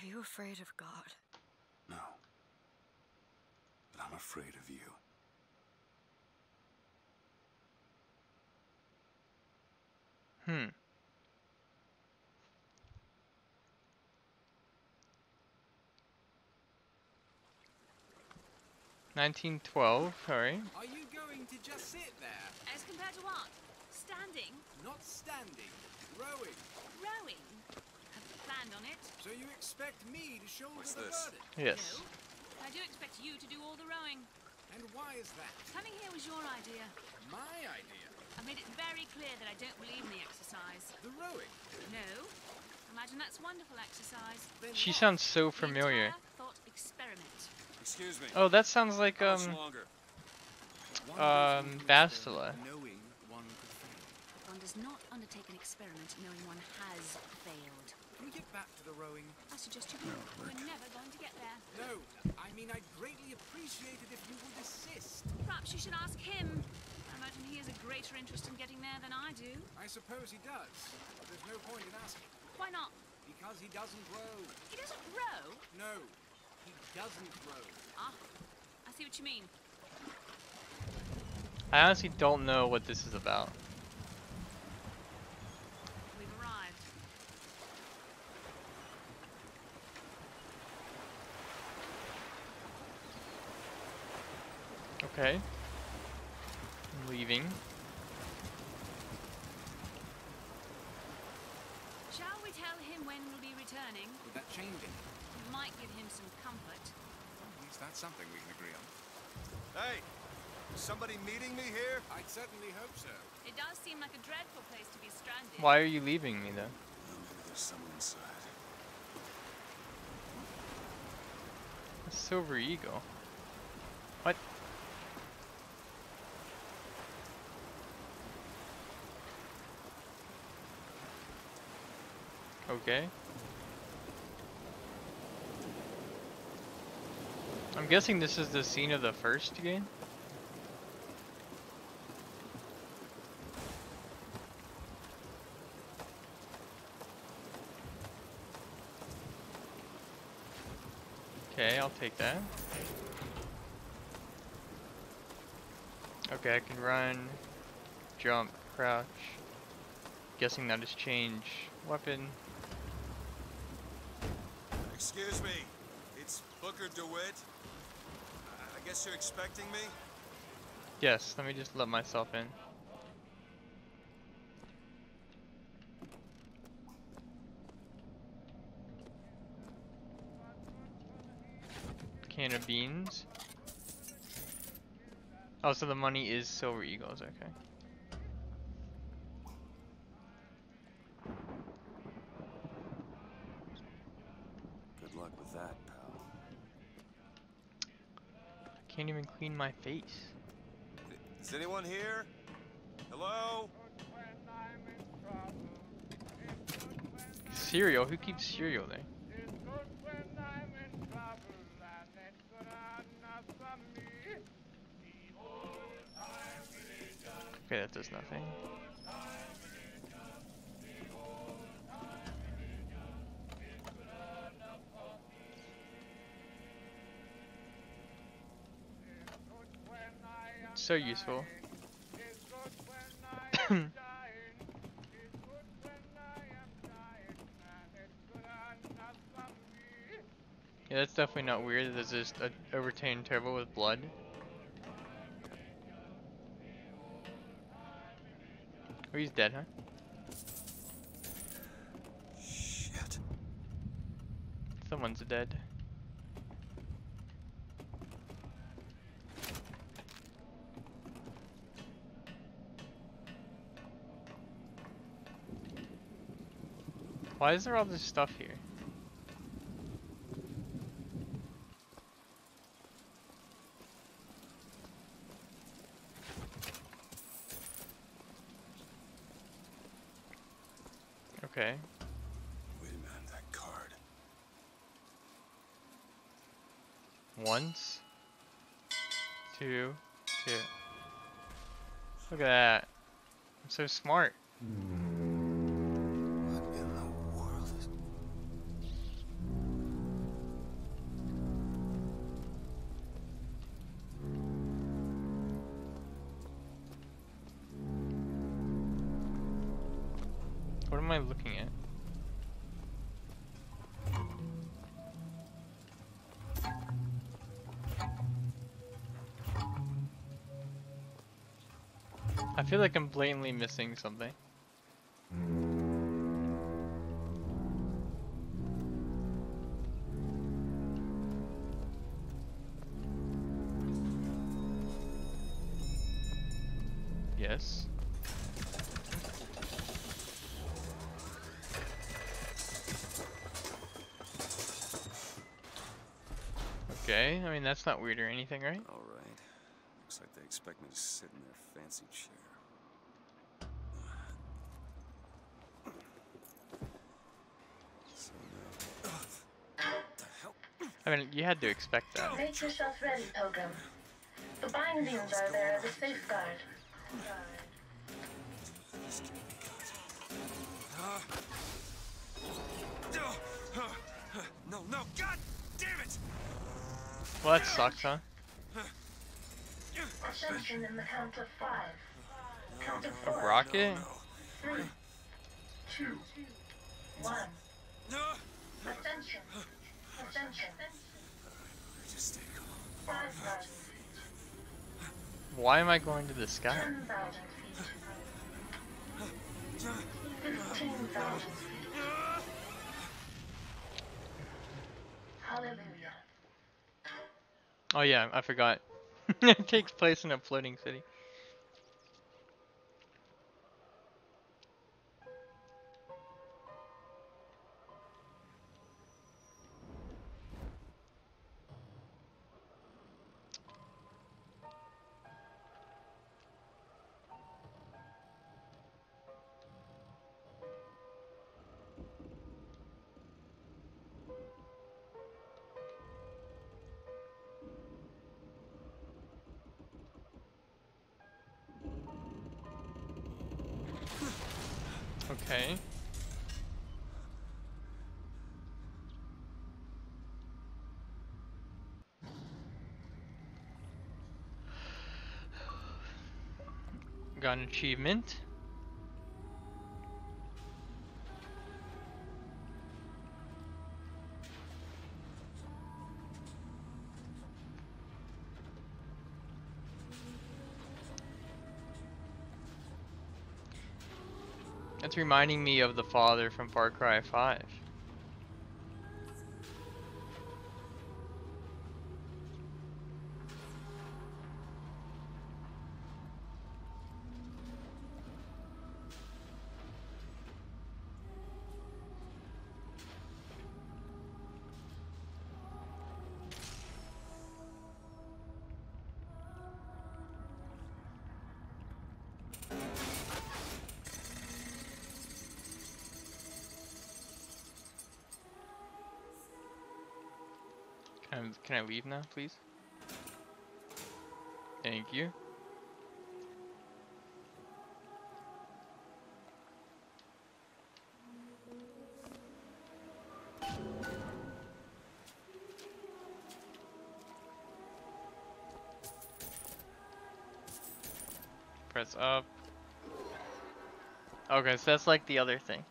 Are you afraid of God? No. But I'm afraid of you. Hmm. 1912, alright. Are you going to just sit there? As compared to what? Standing? Not standing. Rowing. Rowing? Have you planned on it? So you expect me to shoulder What's the this? burden? Yes. No. I do expect you to do all the rowing. And why is that? Coming here was your idea. My idea. I made it very clear that I don't believe in the exercise. The rowing. No. Imagine that's wonderful exercise. Then She what? sounds so The familiar. entire thought experiment. Excuse me. Oh, that sounds like How much longer? One does not Bastila. experiment knowing one could fail. One does not undertake an experiment knowing one has failed. Can we get back to the rowing? I suggest you do. We're never going to get there. No. I mean, I'd greatly appreciate it if you would assist. Perhaps you should ask him. I imagine he has a greater interest in getting there than I do. I suppose he does. But there's no point in asking. Why not? Because he doesn't row. He doesn't row. No. He doesn't row. Ah, I see what you mean. I honestly don't know what this is about. We've arrived. Okay. I'm leaving. Shall we tell him when we'll be returning? Would that change it? It might give him some comfort. At least that's something we can agree on. Hey! Is somebody meeting me here? I'd certainly hope so. It does seem like a dreadful place to be stranded. Why are you leaving me then? Well, maybe there's someone inside. A silver eagle. What? Okay. I'm guessing this is the scene of the first game? Okay, I'll take that. Okay, I can run, jump, crouch. Guessing that is change weapon. Excuse me. It's Booker DeWitt. I guess you're expecting me? Yes, let me just let myself in. Can of beans. Oh, so the money is silver eagles, okay. Good luck with that, pal. I can't even clean my face. Is anyone here? Hello? Cereal? Who keeps cereal there? Okay, that does nothing. So useful. Yeah, that's definitely not weird. There's just a overturned turbo with blood. Oh, he's dead, huh? Shit. Someone's dead. Why is there all this stuff here? Okay. Wait a minute, that card. Once. Two. Look at that. I'm so smart. What in the world is... am I looking at? I feel like I'm blatantly missing something. Yes. Okay, I mean that's not weird or anything, right? All right. Looks like they expect me to sit in their fancy chair. So now, what the hell? I mean, you had to expect that. Make yourself ready, Pilgrim. The bindings are there as a safeguard. No, no, God damn it! Well, that sucks, huh? Ascension in the count of 5. Count of A 4. rocket? 3, 2, 1. No! Ascension. Ascension. Just stay calm. 5,000 feet. Why am I going to the sky? 10,000 feet. 15,000 feet. Hallelujah. Oh yeah, I forgot. It takes place in a floating city. Okay. Got an achievement. That's reminding me of the father from Far Cry 5. Can I leave now, please? Thank you. Press up. Okay, so that's like the other thing.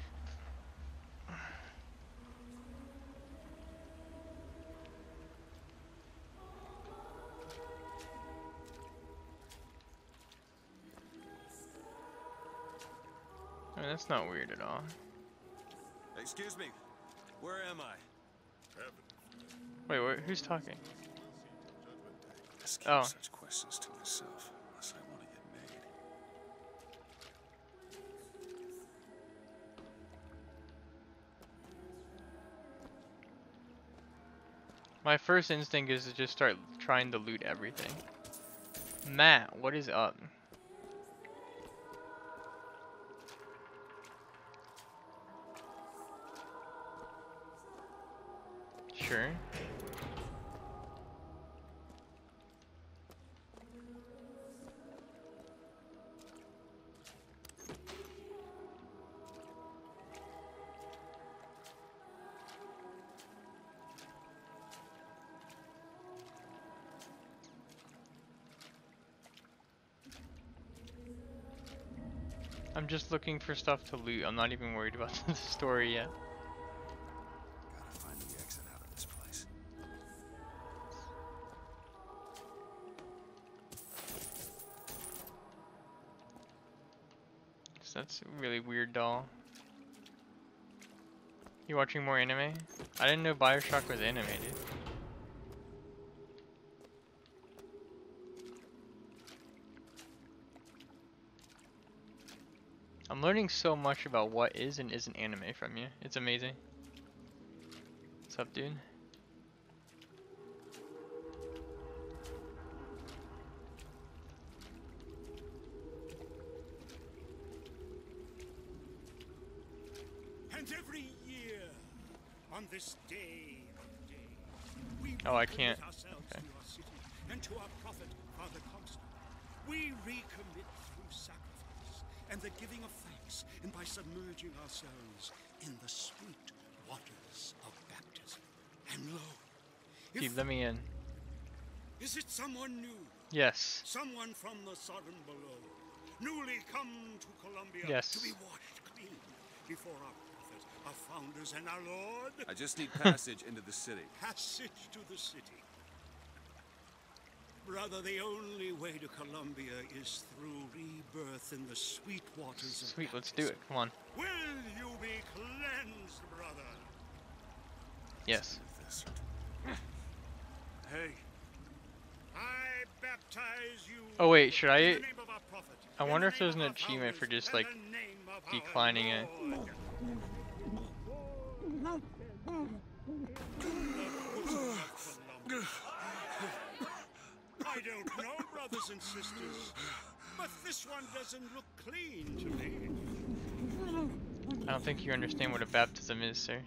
I mean, that's not weird at all. Excuse me. Where am I? Wait, who's talking? Let's keep Oh. such questions to myself, unless I want to get made. My first instinct is to just start trying to loot everything. Matt, what is up? Sure. I'm just looking for stuff to loot. I'm not even worried about the story yet. Gotta find the exit out of this place. 'Cause that's a really weird doll. You watching more anime? I didn't know Bioshock was animated. I'm learning so much about what is and isn't anime from you. It's amazing. What's up, dude? And every year, on this day of days, we Oh, I can't. recommit ourselves Okay. to our city and to our prophet, Father Constant. We recommit through sacrifice and the giving of thanks, and by submerging ourselves in the sweet waters of baptism. And lo, Dude, let me in. is it someone new? Yes. Someone from the Sodom below, newly come to Columbia Yes. to be washed clean before our prophet, our founders, and our Lord? I just need passage into the city. Passage to the city. Brother, the only way to Columbia is through rebirth in the sweet waters of Sweet, let's do it. Come on. Will you be cleansed, brother? Yes. This. Hey, I baptize you. Oh wait, should in I? the name of our prophet, I in wonder the if there's name an of our achievement for founders, just and like the name of our declining it. Lord. I don't know, brothers and sisters, but this one doesn't look clean to me. I don't think you understand what a baptism is, sir.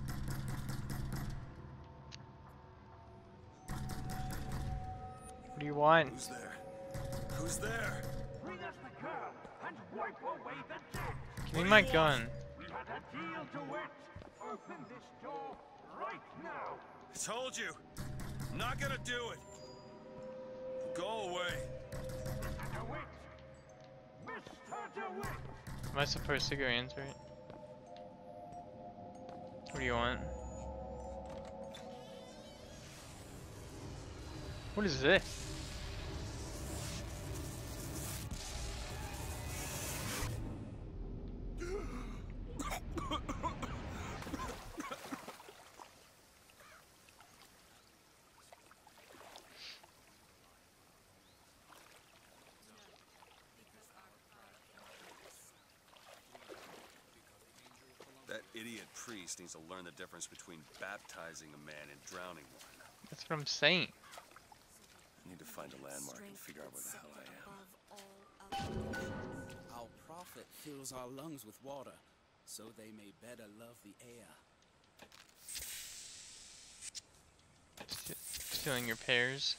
What do you want? who's there? Who's there? Bring us the girl and wipe away the debt. Give me my gun. We had a deal to it. Open this door right now. I told you. I'm not gonna do it. Go away. Mr. DeWitt. Mr. DeWitt. Am I supposed to go answer it? What do you want? What is this? That idiot priest needs to learn the difference between baptizing a man and drowning one. That's what I'm saying. I need to find a landmark and figure out where the hell I am. Our prophet fills our lungs with water, so they may better love the air. Stealing your pears.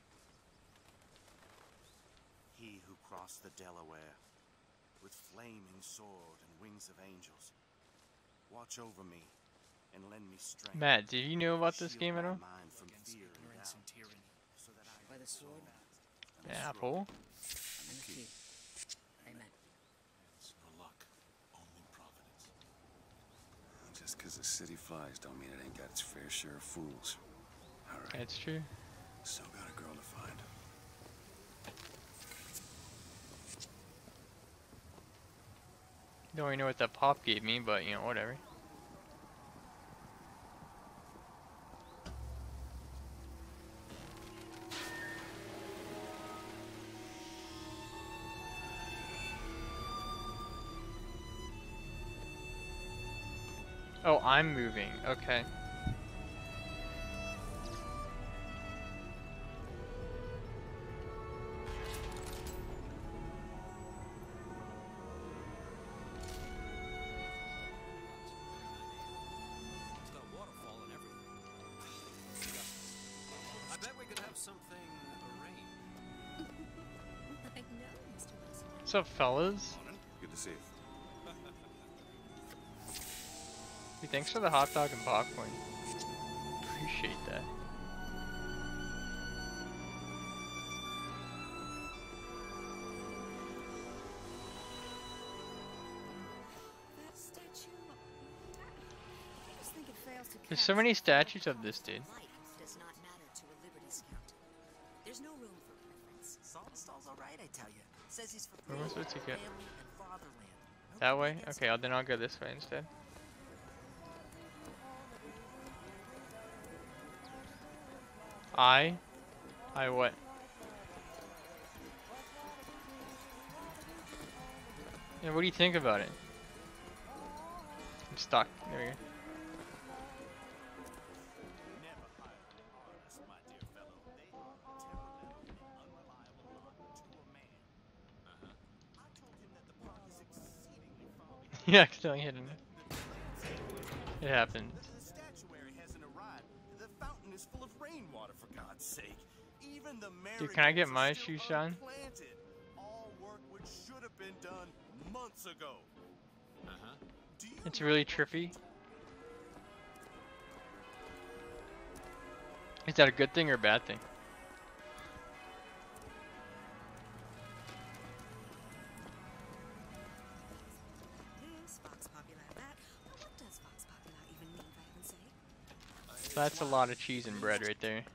He who crossed the Delaware with flaming sword and wings of angels, watch over me and lend me strength. Matt, did you know about this Shield game at my all? mind from fear and Ignorance doubt, and tyranny. so that I By the sword and the Apple. and the key. Amen. It's no luck, only providence. Just because the city flies don't mean it ain't got its fair share of fools. All right, That's true. still got a girl to find. Don't really know what that pop gave me, but you know, whatever. Oh, I'm moving. Okay. It's got a waterfall and everything. I bet we could have something arranged. I know, Mr. Wilson. What's up, fellas? Good to see you. Hey, thanks for the hot dog and popcorn. Appreciate that. else who There's cares? so many statues of this dude. Life does not matter to a Liberty Scout. There's no room for preference. Saltonstall's alright, I tell you. Says he's for Where am I supposed to go? family and fatherland. That way? Okay, then I'll go this way instead. I what? Yeah, what do you think about it? I'm stuck. There we go. Never hire an artist, my dear fellow. They are temperamental and unreliable lot to a man. I told him that the park is exceedingly foggy. You accidentally hit him. It happens. The statuary hasn't arrived. The fountain is full of rainwater, for God's sake. Even the Dude, can I get marigolds my are still shoe shine? unplanted. All work which should have been done months ago. Do you It's really trippy. Is that a good thing or a bad thing? This Vox Populi that. What does Vox Populi even mean, for heaven's sake? That's a lot of cheese and bread right there.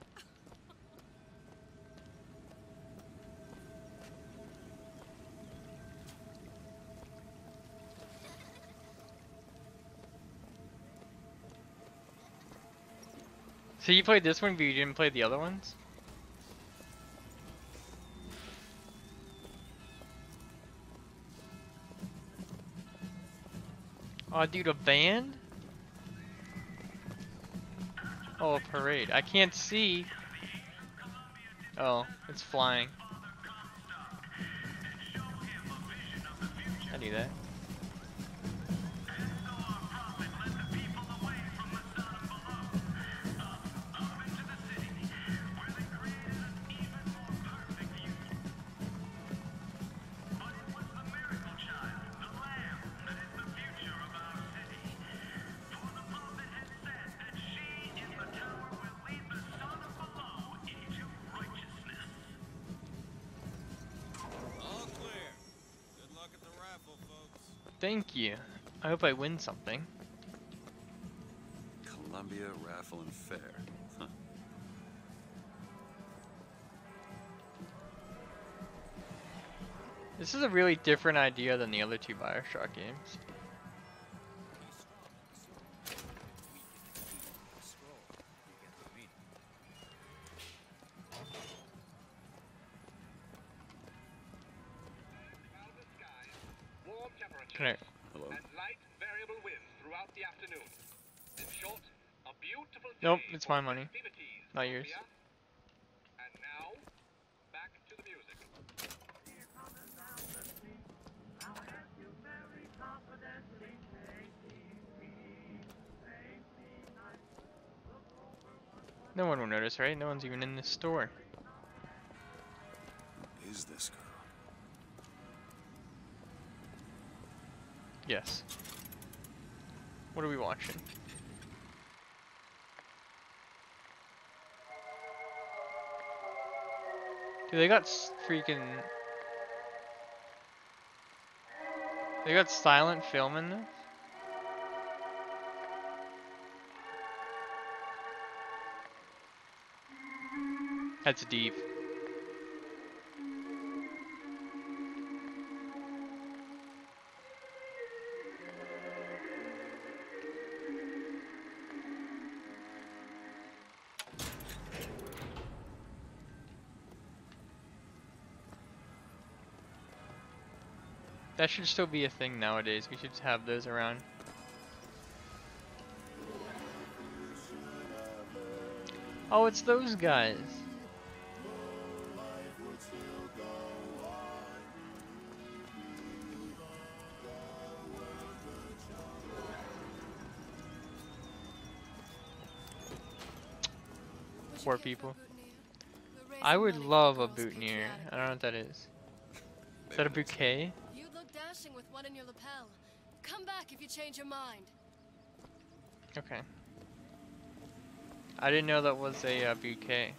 So you played this one, but you didn't play the other ones? Oh, dude, a band? Oh, a parade. I can't see. Oh, it's flying. I knew that. All clear. Good luck at the raffle, folks. Thank you. I hope I win something. Columbia Raffle and Fair. Huh. This is a really different idea than the other two Bioshock games. Warm temperature Can I? Hello? and light variable winds throughout the afternoon. In short, a beautiful day Nope, it's for my money. festivities, Not yours. Columbia. And now, back to the music. No one will notice, right? No one's even in this store. Who is this girl? Yes. What are we watching? Dude, they got freaking... They got silent film in this? That's deep. That should still be a thing nowadays. We should have those around. Oh, it's those guys. Poor people. I would love a boutonniere. I don't know what that is. Is that a bouquet? You'd look dashing with one in your lapel. Come back if you change your mind. Okay. I didn't know that was a bouquet.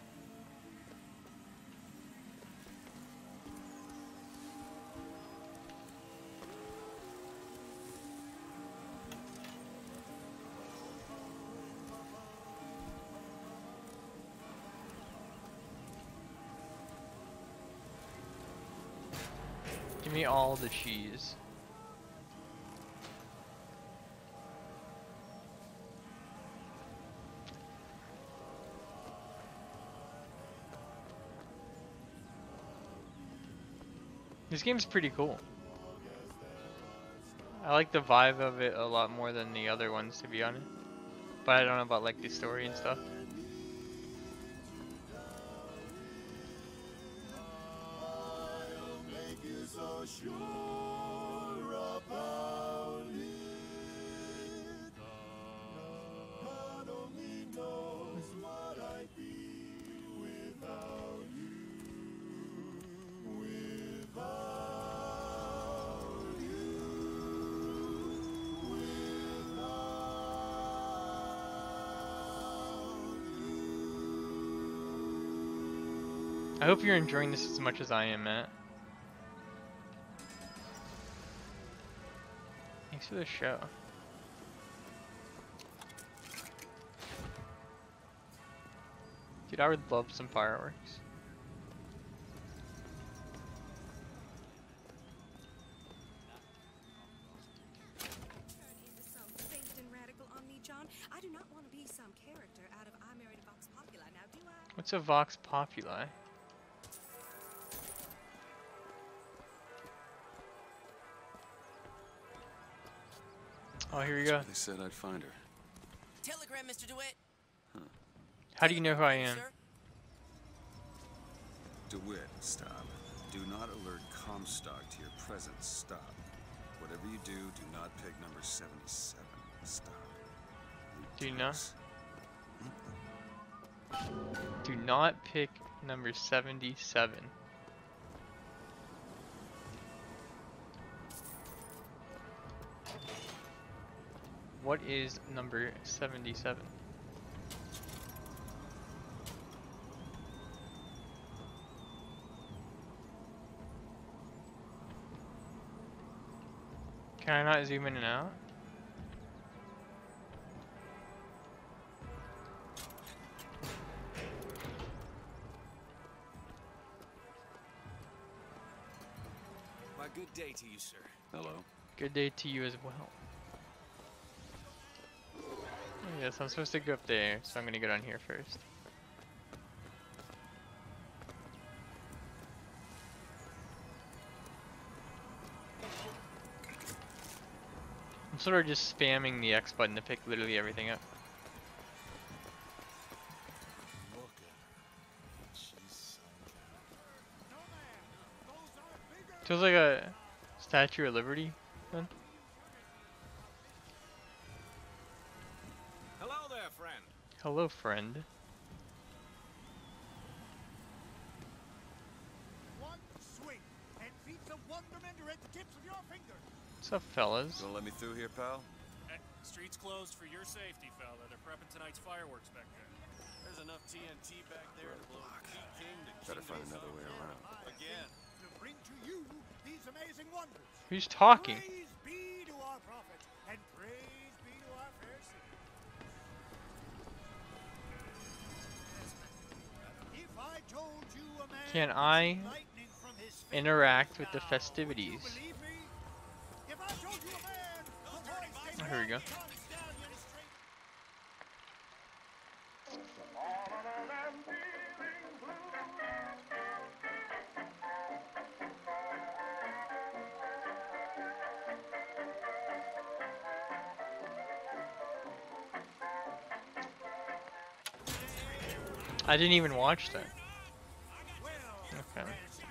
Give me all the cheese. This game's pretty cool. I like the vibe of it a lot more than the other ones, to be honest. But I don't know about like the story and stuff. I hope you're enjoying this as much as I am, Matt. Thanks for the show. Dude, I would love some fireworks. Turn into some faint and radical on me, John. I do not want to be some character out of I Married a Vox Populi, now do I? What's a Vox Populi? Oh, here we go. They said I'd find her. Telegram, Mr. DeWitt. How do you know who I am? DeWitt, stop. Do not alert Comstock to your presence. Stop. Whatever you do, do not pick number 77. Stop. Do not? Do not pick number 77. What is number 77? Can I not zoom in and out? My good day to you, sir. Hello. Good day to you as well. Yes, I'm supposed to go up there, so I'm gonna go down here first. I'm sort of just spamming the X button to pick literally everything up. Look at her. She's so Feels like a Statue of Liberty, then. Hello there, friend. Hello, friend. One swing, and feats of wonderment are at the tips of your fingers. What's up, fellas? Gonna let me through here, pal? Street's closed for your safety, fella. They're prepping tonight's fireworks back there. There's enough TNT back there to blow King to Better find another way around. again. To bring to you these amazing wonders. Who's talking? Praise be to our prophet, and praise be to our fair city. If I told you a man Can I lightning from his interact with the now, festivities? would you believe me? If I told you a man who hoisted Oh, here we go. Tom Stallion straight I didn't even watch that. Okay.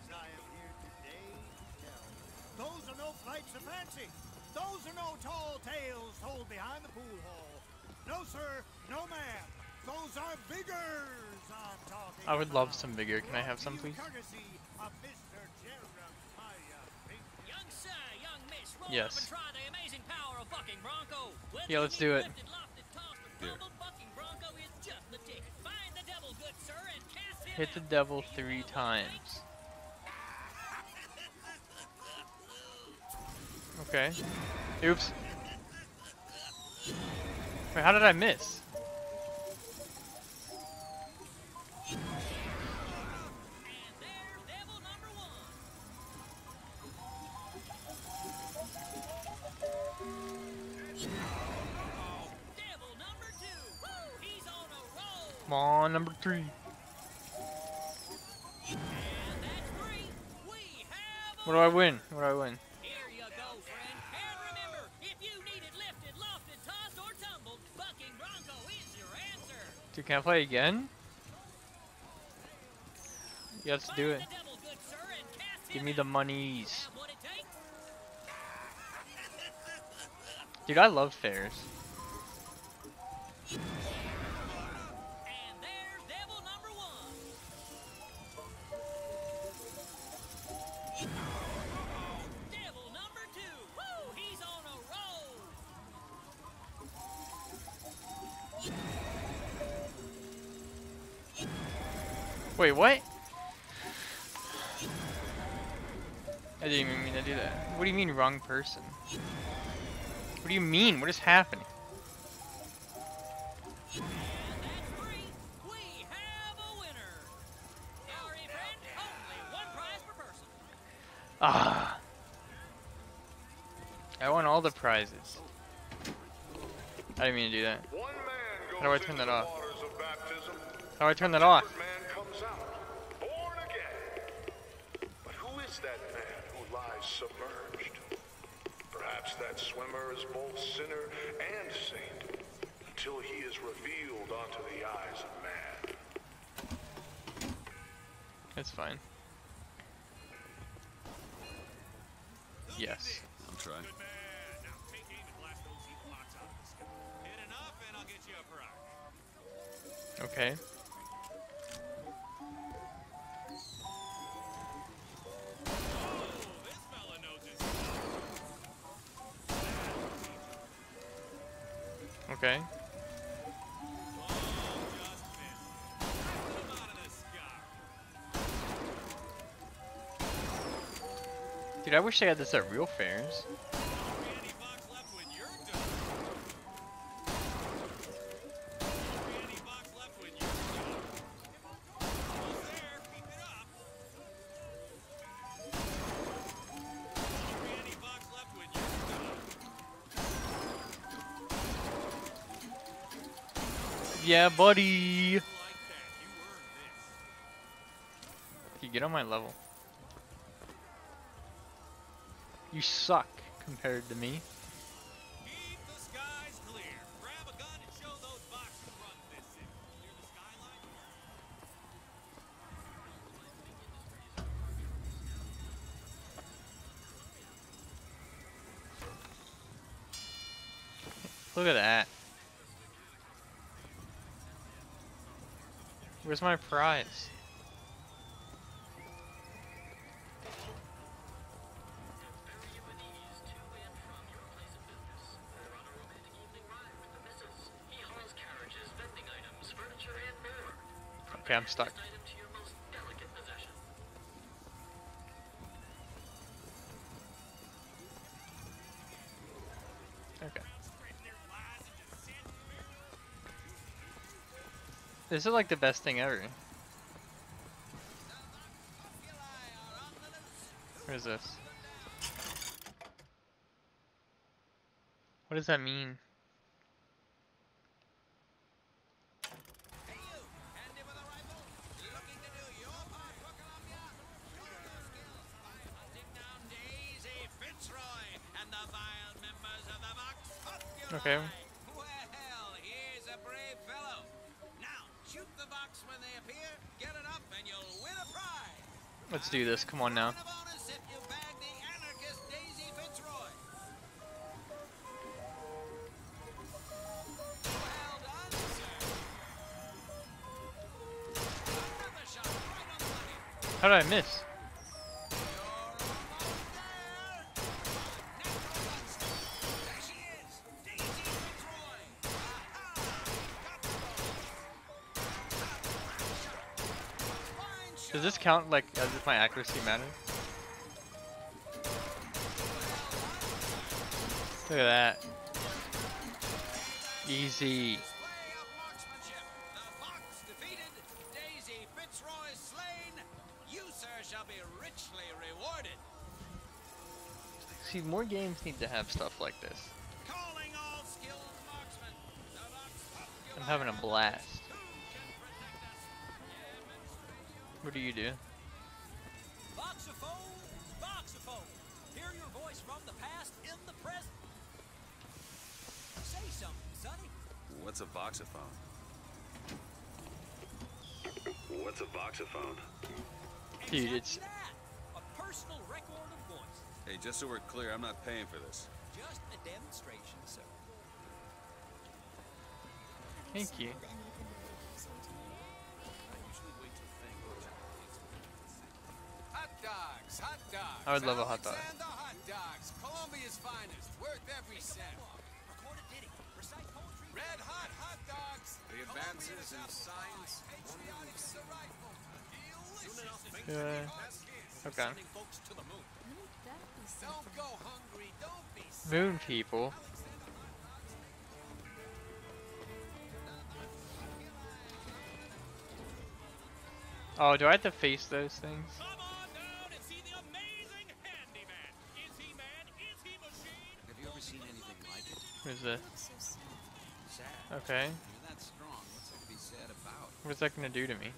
those are no flights of fancy. Those are no tall tales told behind the pool hall. No, sir. No, ma'am. Those are vigors I'm talking I would love about. some vigor. Can I have some, please? Courtesy of Mr. Jeremiah Pinckney. Young sir, young miss, roll Yes. up and try the amazing power of bucking bronco. Whether Yeah, let's you do need it. lifted, lofted, tossed, or Here. tumbled, bucking bronco is just the ticket. Find the devil, good sir, and cast him Hit the out. devil 3 times. Okay. Oops. Wait, how did I miss? And there's devil number one. Come on, number 3. What do I win? What do I win? Here you go, friend. And remember, if you need it lifted, lofted, tossed, or tumbled, bucking bronco is your answer. Dude, can I play again? Yeah, let's do it. Give me the monies. Dude, I love fairs. And there's devil number 1. Devil number 2. Woo! He's on a roll. Wait, what? I didn't even mean to do that. What do you mean, wrong person? What do you mean? What is happening? And that's 3. We have a winner. Sorry, friend. Only 1 prize per person. Ah. I want all the prizes. I didn't mean to do that. How do I turn that off? How do I turn that off? But who is that man who lies submerged? Perhaps that swimmer is both sinner and saint, until he is revealed unto the eyes of man. It's fine. Yes. I'm trying. Okay. Okay. Dude, I wish they had this at real fairs. Yeah, buddy. You get on my level. You suck compared to me. Keep the skies clear. Grab a gun and show those boxes who run this city. Near the skyline. Look at that. Where's my prize? Okay, I'm stuck. Okay. This is like the best thing ever. What is this? What does that mean? Okay. Well, here's a brave fellow. Now, shoot the box when they appear, get it up, and you'll win a prize. Let's do this. Come on now. And a bonus if you bag the anarchist Daisy Fitzroy. Well done, sir. Another shot right on the money. How did I miss? Does this count like as if my accuracy matters? Look at that. Easy. Daisy Fitzroy slain. You, sir, shall be richly rewarded. See, more games need to have stuff like this. Calling all skilled marksmen. I'm having a blast. What do you do? Voxophone, voxophone. Hear your voice from the past in the present. Say something, Sonny. What's a voxophone? What's a voxophone? Dude, it's... A personal record of voice. Hey, just so we're clear, I'm not paying for this. Just a demonstration, sir. Thank you. Hot dogs, hot dogs. I would love a hot dog. Alexander Hot Dogs, Columbia's finest, worth every cent. Record a ditty. Recite poetry. Red hot hot dogs. The advances in science. Patriotic survival. Delicious. Okay. Sending folks to the moon. Don't go hungry. Don't be sad. Moon people. Oh, do I have to face those things? Come on down and see the amazing handyman. Is he man? Is he machine? Have you ever seen anything like it? Who's this? Sad. Okay. You're that strong. What's there to be sad about? What's that gonna do to me?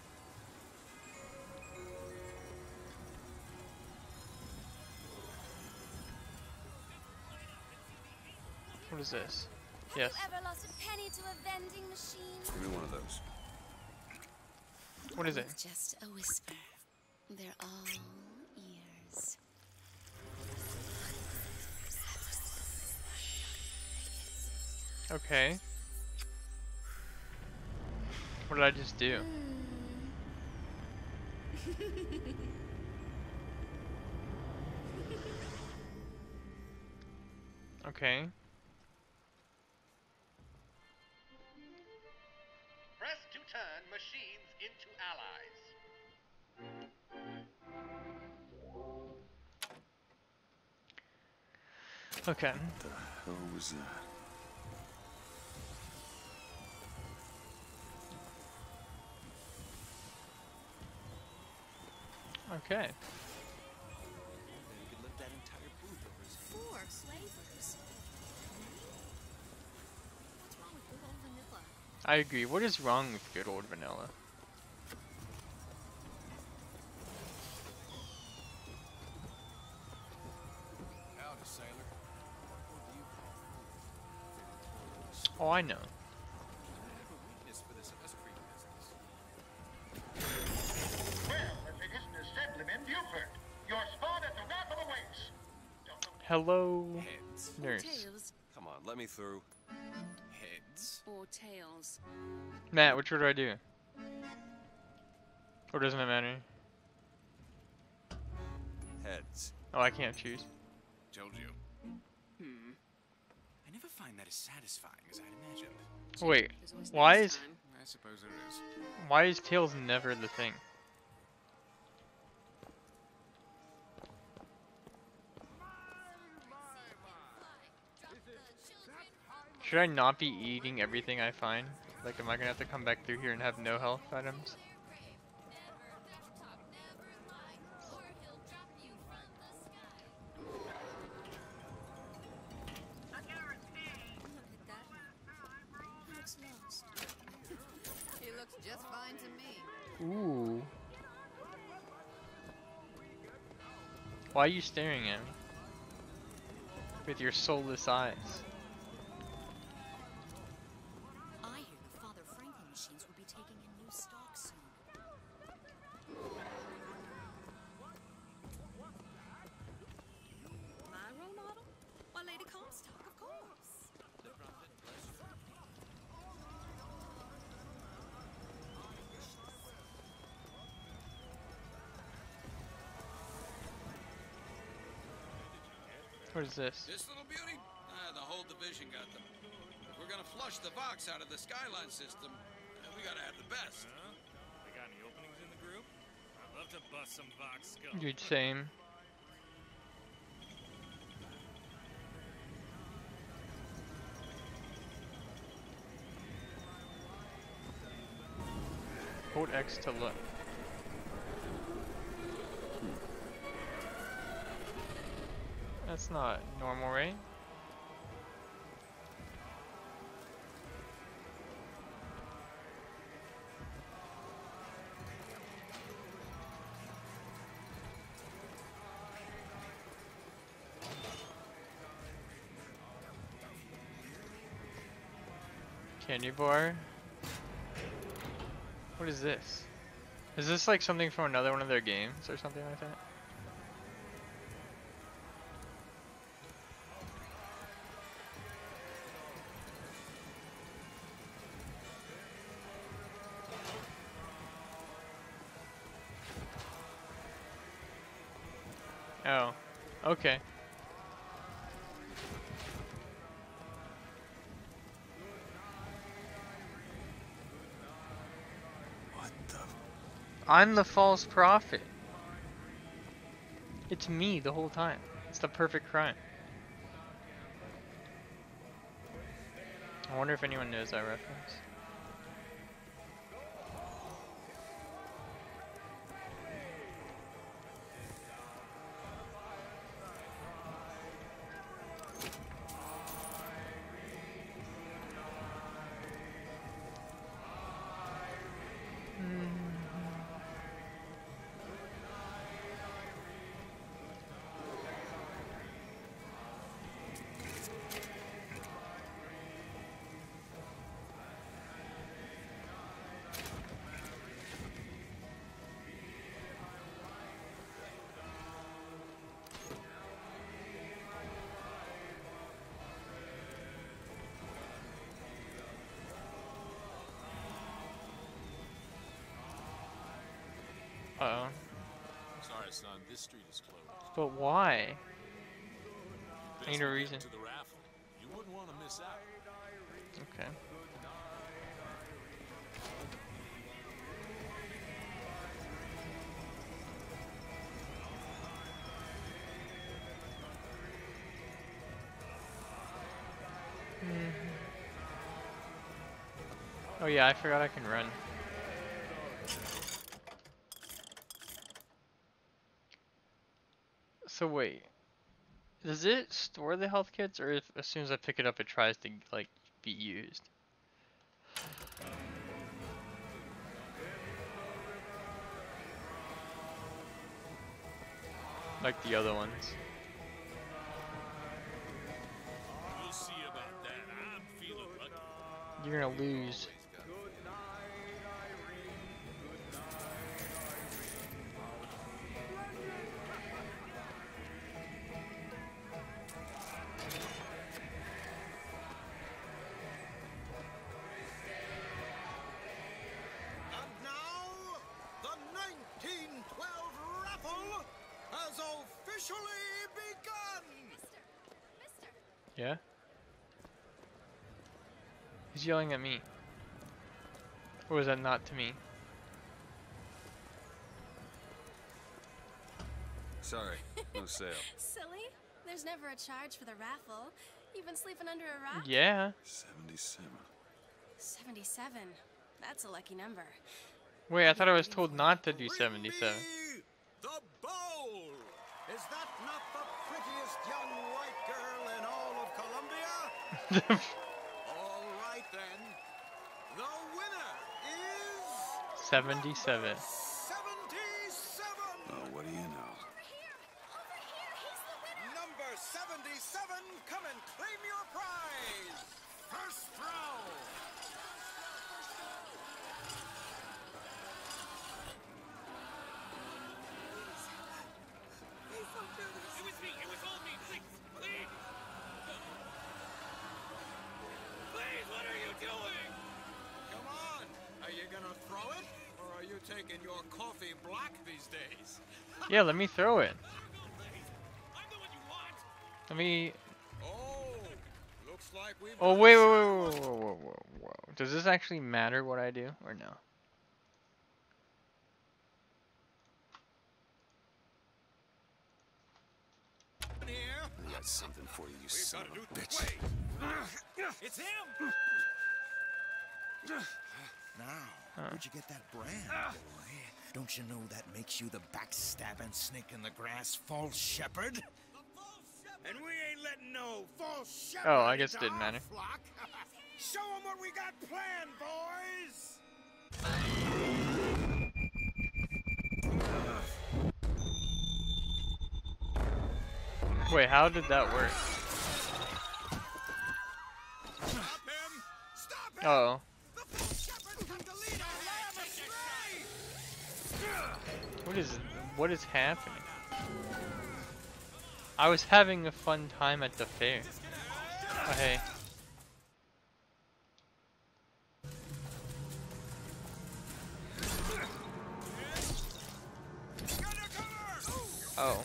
What is this? Yes. Have you ever lost a penny to a vending machine? Give me one of those. What is it? It's just a whisper. They're all ears. Okay. What did I just do? Okay. Press to turn machines into allies. Okay. What the hell was that? Okay. You could lift that entire booth over his head. 4 slavers. What's wrong with good old vanilla? I agree. What is wrong with good old vanilla? Howdy, sailor. Oh, I know. I have a weakness for this ice-cream business. Well, if it isn't Assemblyman Buford, you're spawned at the Wrath of the Waves. Hello, Heads. nurse. Tails Come on, let me through. Heads. or tails. Matt, which one do I do? Or doesn't it matter? Heads. Oh, I can't choose. Told you. I never find that as satisfying as I'd imagined. Wait, why is I suppose there is. Tails never the thing? Should I not be eating everything I find? Like, am I gonna have to come back through here and have no health items? Looks lost. He looks just fine to me. Ooh. Why are you staring at me? With your soulless eyes. I hear the Father Franklin machines will be taking in new stock soon. My role model? Why, Lady Comstock, of course. What is this? This little beauty? The whole division got them. If we're gonna flush the Vox out of the Skyline system, we gotta have the best. They got any openings in the group? I'd love to bust some Vox skull. Dude, same. Hold X to look. That's not normal, right? Candy bar. What is this? Is this like something from another one of their games or something like that? Oh, okay. What the? I'm the false prophet. It's me the whole time. It's the perfect crime. I wonder if anyone knows that reference. Uh-oh. Sorry, son. This street is closed. But why? I need a reason. To the raffle. You wouldn't want to miss out. Okay. Oh yeah, I forgot I can run. So wait, does it store the health kits, or if as soon as I pick it up, it tries to like be used? Like the other ones. We'll see about that. I'm feeling lucky. You're gonna lose. And now, the 1912 raffle has officially begun! Yeah? He's yelling at me. Or was that not to me? Sorry, no sale. Silly? There's never a charge for the raffle. You've been sleeping under a rock? Yeah. 77. 77. That's a lucky number. Wait, I thought I was told not to do 77. The bowl! Is that not the prettiest young white girl in all of Colombia? All right then. The winner is 77. 77! Oh, what do you know? Number 77, come and claim your prize! First throw! Please don't do this. It was me. It was all me. Please. Please. Please, what are you doing? Come on! Are you gonna throw it? Or are you taking your coffee black these days? Yeah, let me throw it. I'm the one you want. Let me. Oh, looks like we've Oh got wait, a wait, show. wait, whoa, whoa, whoa, whoa. Does this actually matter what I do, or no? Here. I got something for you, you son of a bitch. Wait. It's him. Now, where'd you get that brand, boy? Don't you know that makes you the backstabbing snake in the grass false shepherd? And we ain't letting no false shepherd. Oh, I guess it into didn't our matter. flock. Show 'em what we got planned, boys. Wait, how did that work? Stop him! Stop Uh-oh. What is happening? I was having a fun time at the fair. Oh, hey. Oh.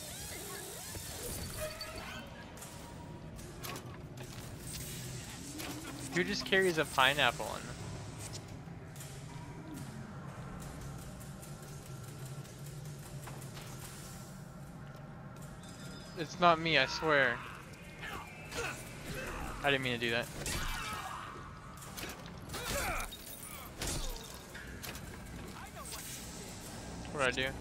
Who just carries a pineapple on them? It's not me, I swear. I didn't mean to do that. What'd I do?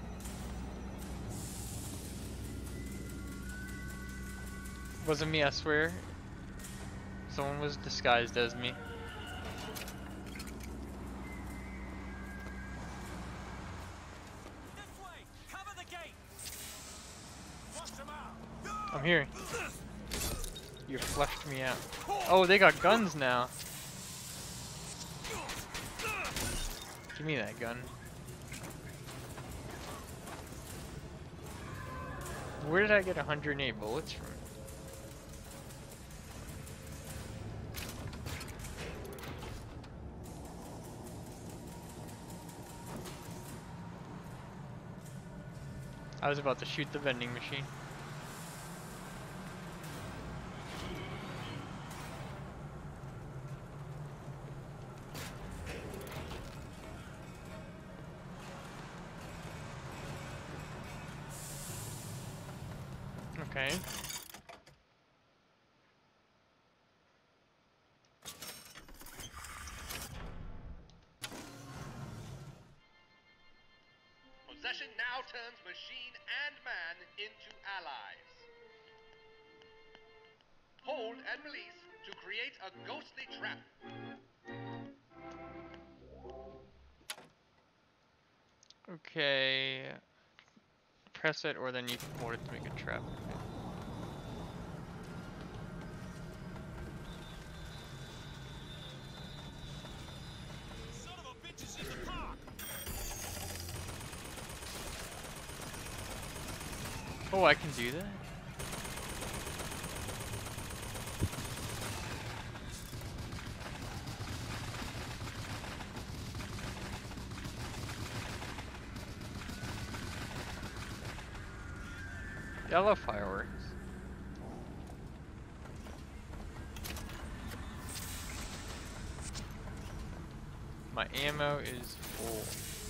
Wasn't me, I swear. Someone was disguised as me. I'm here. You flushed me out. Oh, they got guns now. Give me that gun. Where did I get 108 bullets from? I was about to shoot the vending machine. Okay. Possession now turns machine and man into allies. Hold and release to create a ghostly trap. Okay. Press it or then you can hold it to make a trap. Okay. Oh, I can do that? Yellow fireworks. My ammo is full.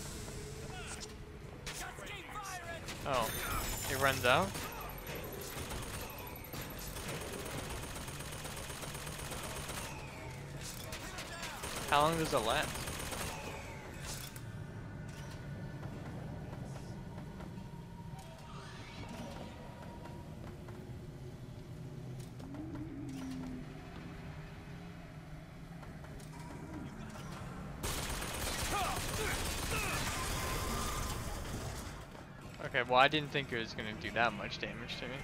Oh, it runs out? How long does it last? Okay, well I didn't think it was gonna do that much damage to me.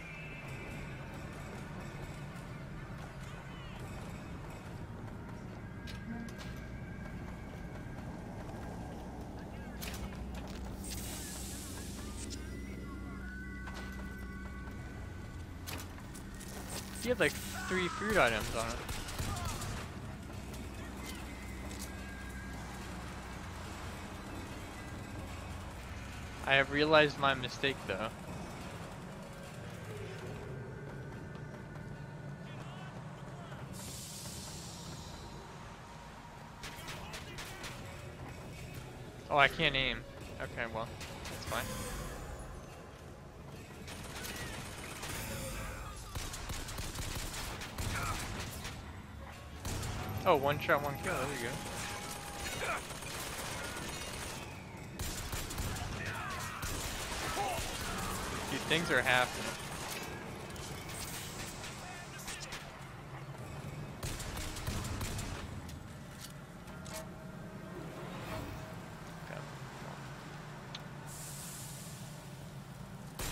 He had like 3 food items on it. I have realized my mistake though. Oh, I can't aim. Okay, well, that's fine. Oh, 1 shot, 1 kill, there you go. Dude, things are happening.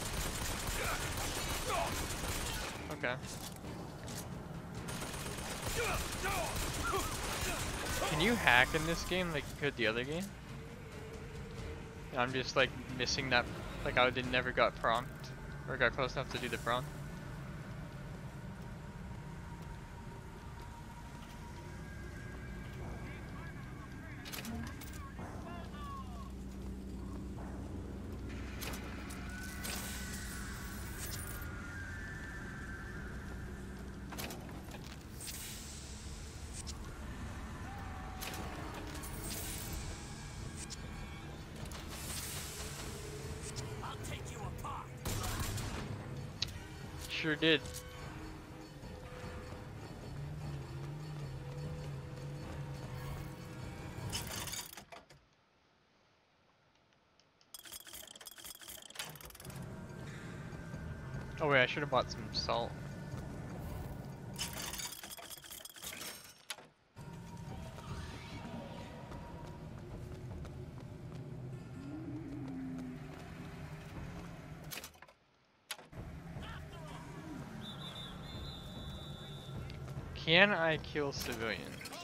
Okay. Can you hack in this game like you could the other game? I'm just like missing that, like I never got prompt or got close enough to do the prompt. Sure did. Oh wait, I should have bought some salt. Can I kill civilians?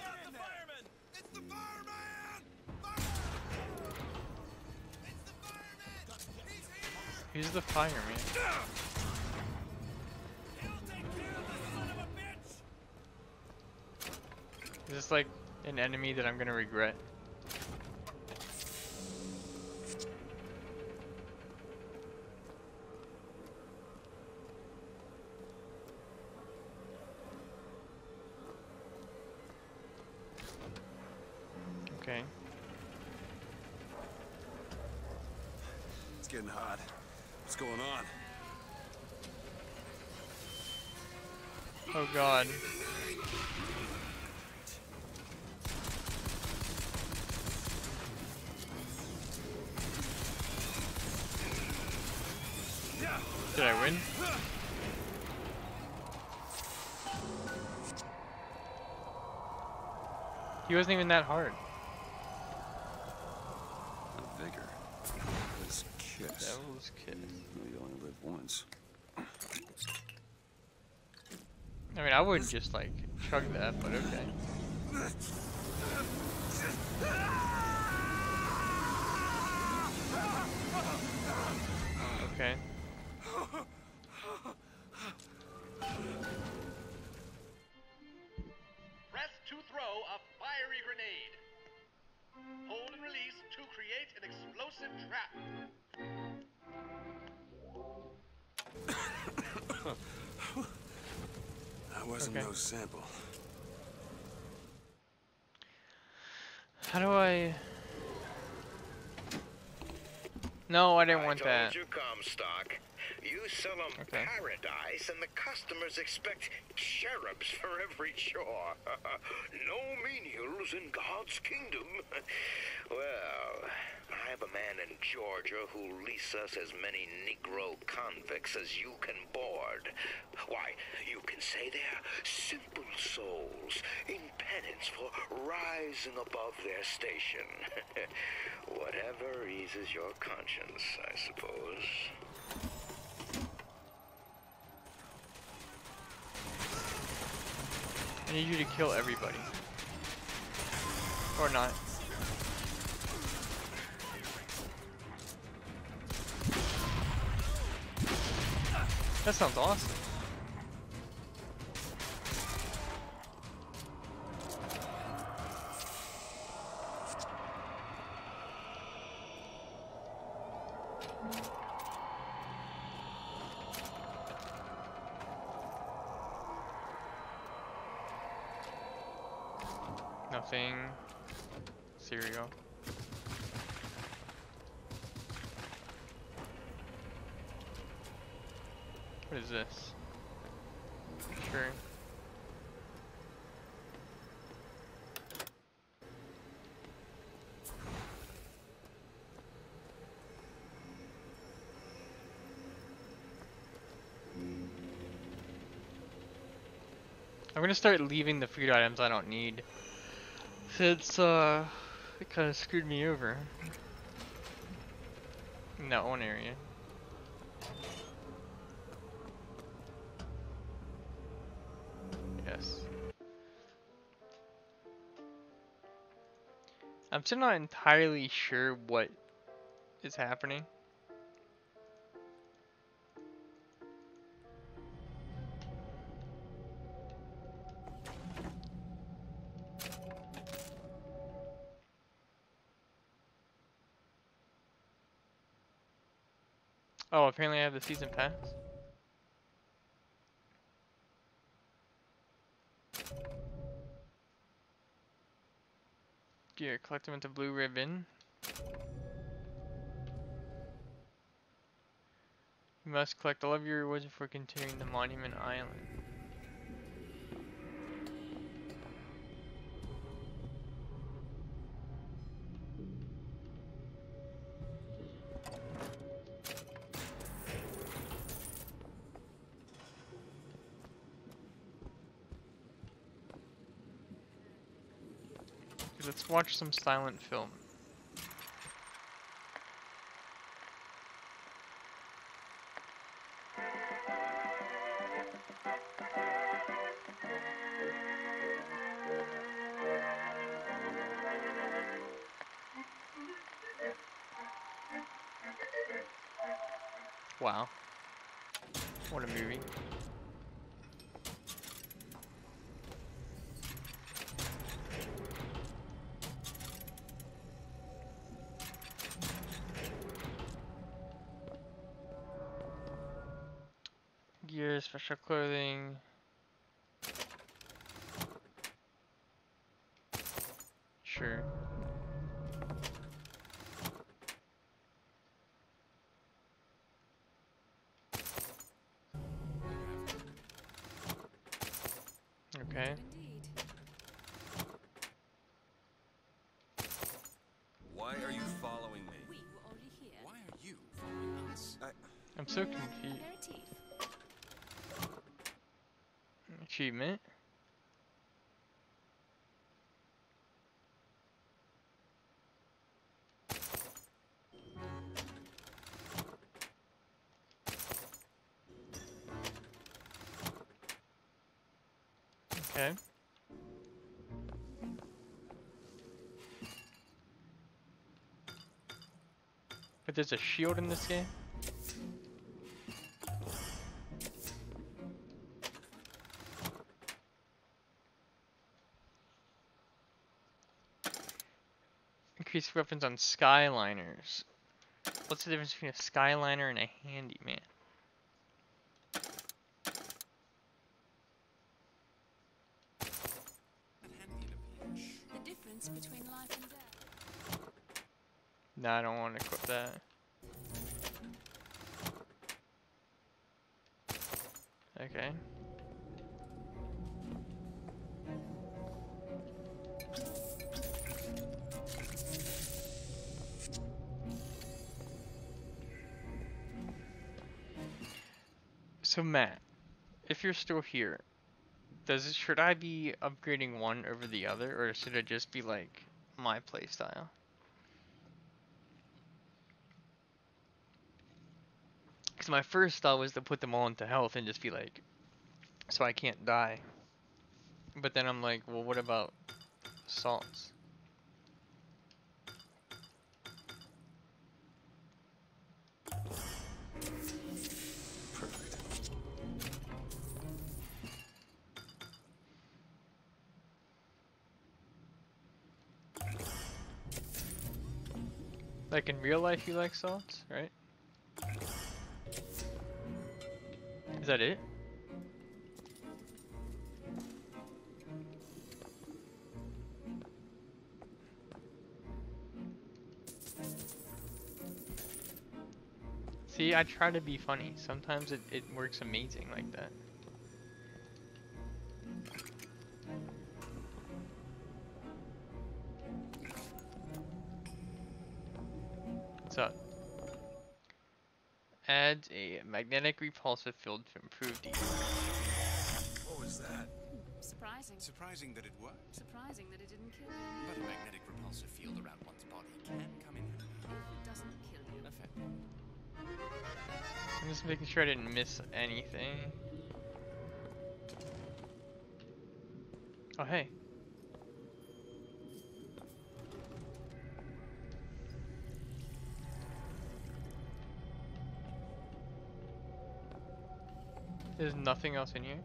Who's the fireman? Is this like an enemy that I'm gonna regret? Okay. It's getting hot. What's going on? Oh god. Did I win? He wasn't even that hard. The vigor. This kiss. Devil's kiss. You only live once. I mean, I wouldn't just like chug that, but okay. Okay. Press to throw a fiery grenade. Hold and release to create an explosive trap. That wasn't Okay. no sample. How do I? No, I didn't want that. I told you, Comstock. You sell them paradise, and the customers expect cherubs for every chore. No menials in God's kingdom. Well, I have a man in Georgia who'll lease us as many Negro convicts as you can board. Why, you can say they're simple souls in penance for rising above their station. Whatever eases your conscience, I suppose. I need you to kill everybody. Or not. That sounds awesome. Nothing. Cereal. What is this? Sure. I'm gonna start leaving the food items I don't need. Since it kinda screwed me over. In that one area. Yes. I'm still not entirely sure what is happening. Oh, apparently I have the season pass. Gear, collect them with the blue ribbon. You must collect all of your rewards before continuing the Monument Island. Okay, let's watch some silent film. Wow. What a movie. Gear, special clothing. Sure. Okay. Why are you following me? We were already here. Why are you following us? I'm so confused. Aperitif. Achievement. Okay. But there's a shield in this game? Increase weapons on Skyliners. What's the difference between a Skyliner and a Handyman? The difference between life and death. No, I don't want to equip that. Okay. So Matt, if you're still here, should I be upgrading one over the other, or should it just be like my playstyle? Because my first thought was to put them all into health and just be like, so I can't die. But then I'm like, well, what about salts? Like in real life, you like salts, right? Is that it? See, I try to be funny. Sometimes it works amazing like that. What's up? Add a magnetic repulsive field to improve defense. What was that? Surprising. Surprising that it worked. Surprising that it didn't kill you. But a magnetic repulsive field around one's body can come in handy. If it doesn't kill you. Effective. I'm just making sure I didn't miss anything. Oh, hey. There's nothing else in here?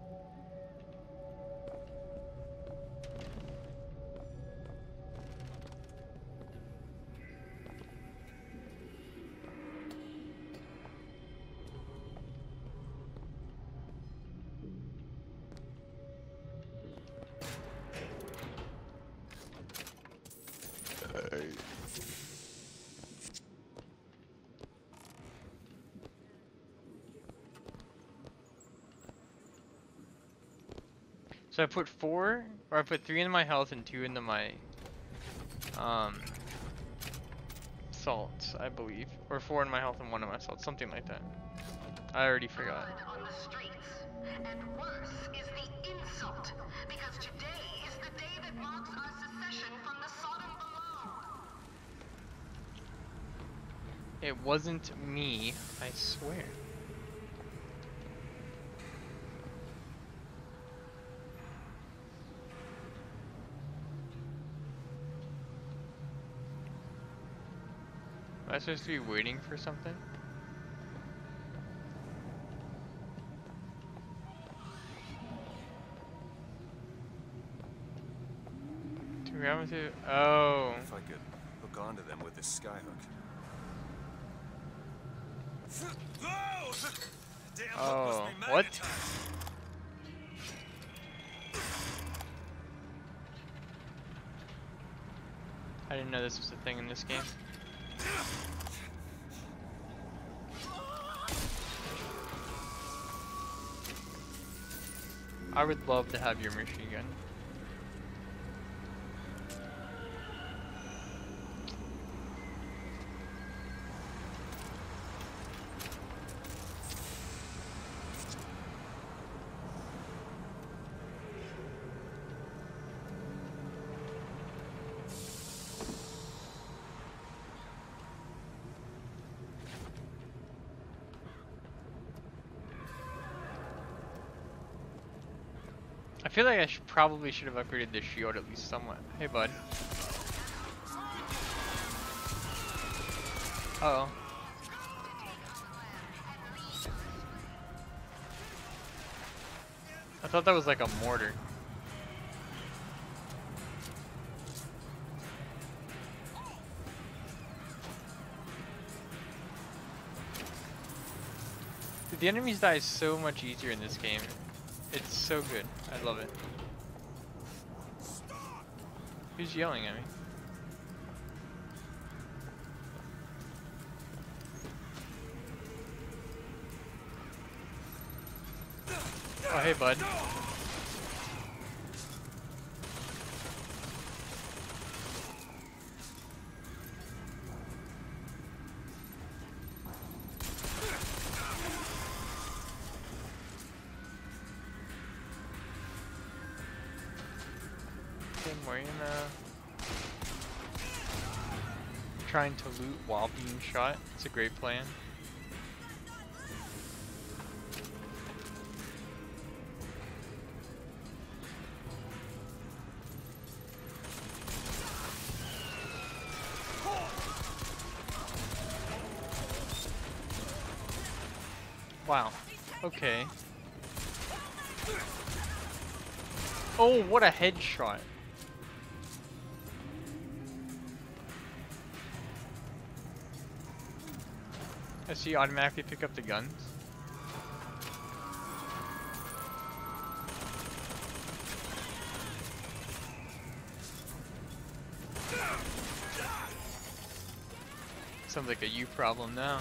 So I put 4, or I put 3 into my health and 2 into my salts, I believe, or 4 in my health and 1 in my salts, something like that. I already forgot. On the streets. And worse is the insult, because today is the day that marks our secession from the Sodom below. It wasn't me, I swear. Am I supposed to be waiting for something? To grab to oh. If I could hook onto them with this skyhook. Oh, what? I didn't know this was a thing in this game. I would love to have your machine gun. I feel like I probably should have upgraded this shield at least somewhat. Hey, bud. Uh oh. I thought that was like a mortar. Dude, the enemies die so much easier in this game. It's so good. I love it. Who's yelling at me? Oh, hey, bud. We're trying to loot while being shot. It's a great plan. Wow. Okay. Oh, what a headshot. I see automatically pick up the guns. Sounds like a you problem now.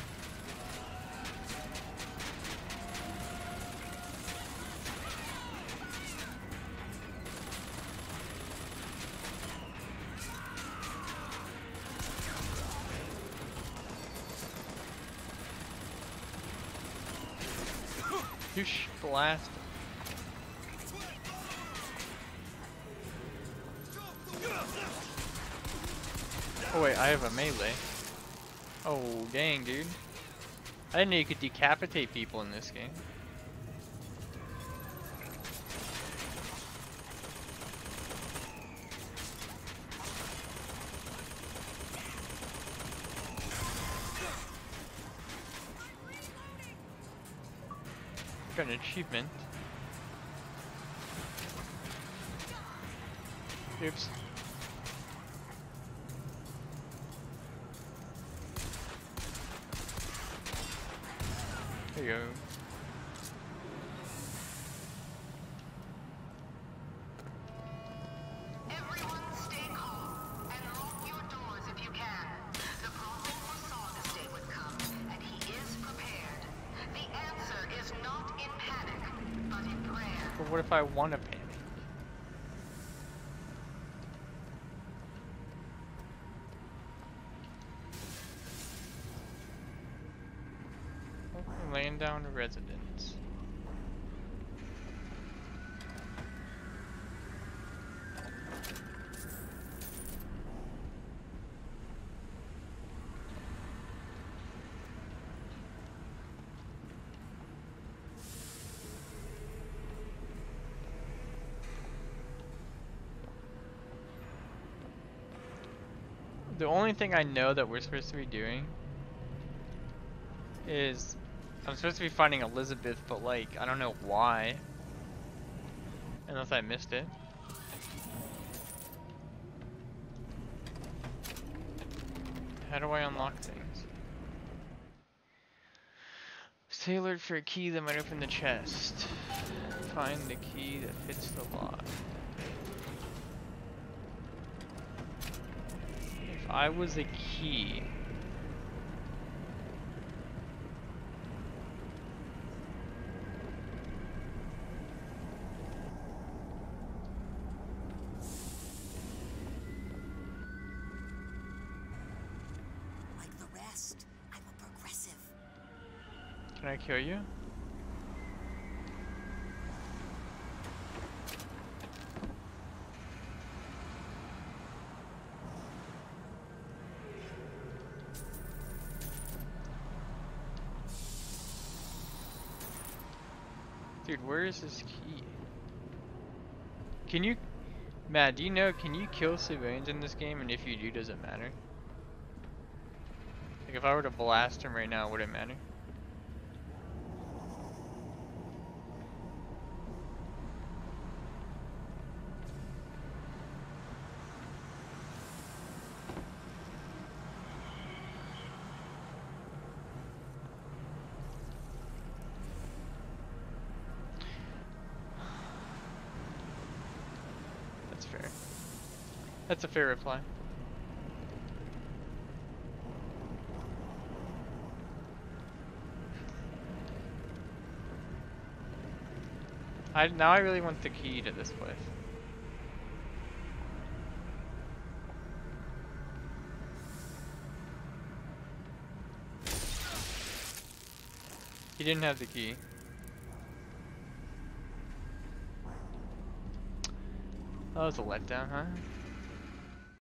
You blast. Oh wait, I have a melee. Oh dang, dude. I didn't know you could decapitate people in this game. Got an achievement. Oops. There you go. Everyone stay calm and lock your doors if you can. The prophet foresaw this day would come, and he is prepared. The answer is not in panic, but in prayer. But what if I want to panic? Laying down residence. The only thing I know that we're supposed to be doing is I'm supposed to be finding Elizabeth, but like I don't know why. Unless I missed it. How do I unlock things? Stay alert for a key that might open the chest. Find the key that fits the lock. If I was a key, Like the rest, I'm a progressive. can I kill you? Dude, where is this key? Can you, Matt, do you know, can you kill civilians in this game, and if you do, does it matter? Like if I were to blast him right now, would it matter? That's fair. That's a fair reply. Now I really want the key to this place. He didn't have the key. That was a letdown, huh?